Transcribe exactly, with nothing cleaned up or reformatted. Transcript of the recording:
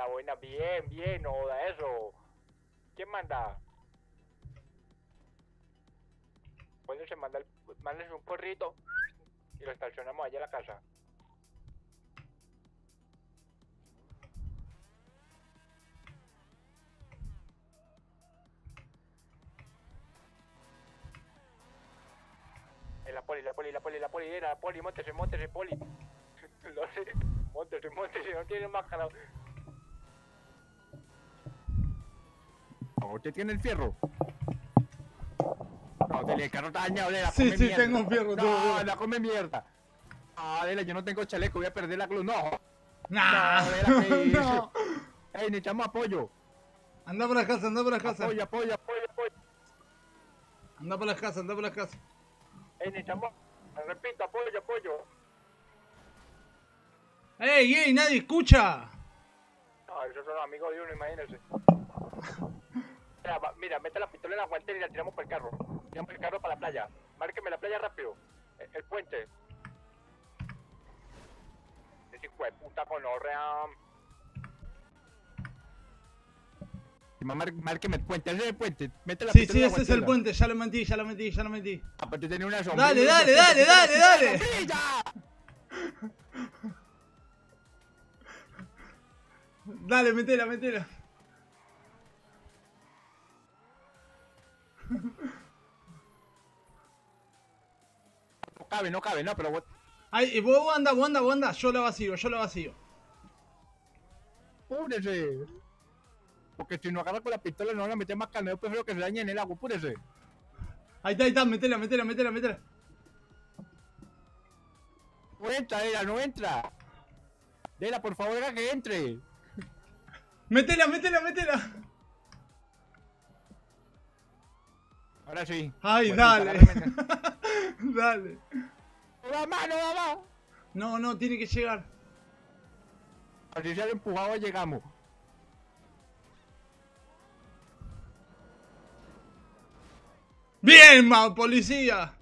buena, bien, bien, no da eso. ¿Quién manda? Pues se manda el, mándense un porrito y lo estacionamos allá en la casa. Eh, la poli, la poli, la poli, la poli, era la poli, móntese, móntese, poli. No sé, móntese, móntese, no tiene máscara. ¿Usted tiene el fierro? No, dele, el carro está dañado, dele, la Sí, come sí, mierda. tengo un fierro, tengo un No, fierro. la come mierda. Ah, dele, yo no tengo chaleco, voy a perder la cruz. No. Nah, No, dele, ¿qué hice? no. Ey, necesitamos apoyo. Anda por las casas, anda por las casas. Apoyo, apoyo, apoyo, apoyo. Anda por las casas, anda por las casas. Ey, necesitamos, repito, apoyo, apoyo. ¡Ey, ey! ¡Nadie escucha! No, esos son los amigos de uno, imagínense. Mira, va, mira, mete la pistola en la guantera y la tiramos por el carro. Tiramos el carro para la playa. Márqueme la playa rápido. El, el puente. Ese hijo de puta con orrea. Mar, márqueme el puente, ese es el puente. Mete la Sí, pistola sí, en la ese es el guantera. puente. Ya lo metí, ya lo metí, ya lo metí. Ah, pero tú tienes una sombrilla. Dale, dale, dale, dale, dale. ¡Sombrilla! Dale, metela, metela. No cabe, no cabe, no, pero vos... Ay, y vos anda, vos anda, vos anda. Yo la vacío, yo la vacío. Púrese. Porque si no agarra con la pistola no van a meter más carne. Yo prefiero que se dañe en el agua, púrese. Ahí está, ahí está, metela, metela, metela, metela. No entra, Dela, no entra. Dela, por favor, haga que entre. Metela, metela, metela. Ahora sí. Ay, Bueno, dale. agárrame. Dale. No da más, no da más. No, no, tiene que llegar. Así se ha empujado llegamos. ¡Bien, ma, policía!